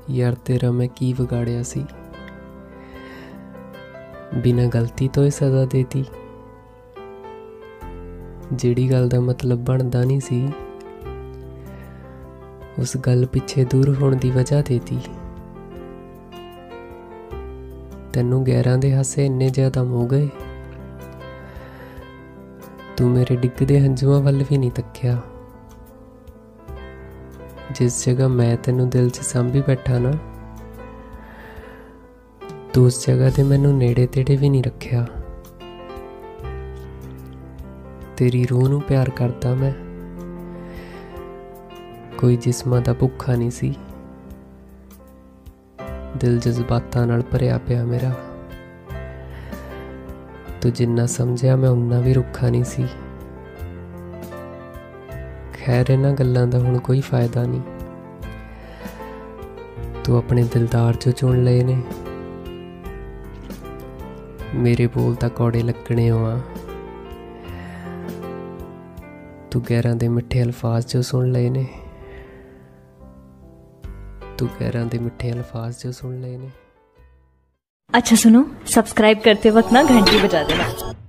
यार तेरा मैं की बिगाड़िया सी, बिना गलती तो ही सज़ा देती। जिहड़ी गल दा मतलब बनदा नहीं सी, उस गल पिछे दूर होने की वजह देती। तैनू गैरां दे हासे इन्ने ज्यादा मुँह गए, तू मेरे डिगदे हंजुआं वल भी नहीं तक्या। जिस जगह मैं तेनू दिल च सांभी बैठा ना, तू उस जगह ते मैनू नेड़े तेड़े भी नहीं रखिया। तेरी रूह नू प्यार करता मैं, कोई जिस्मां दा भुखा नहीं सी। दिल जज्बातां नाल भरिया पिया मेरा, तू जिन्ना समझिया मैं उन्ना भी रुखा नहीं सी। खैर इन्हां गल्लां दा हुण कोई फायदा नहीं, तू अपने दिलदार जो चुन लए ने। मेरे बोल तां कौड़े लगने आ, तू गैरां दे मिठे अल्फाज जो सुन लए ने। तू गैरां दे मिठे अल्फाज जो सुन लए ने। अच्छा सुनो, सब्सक्राइब करते वक्त ना घंटी बजा देना।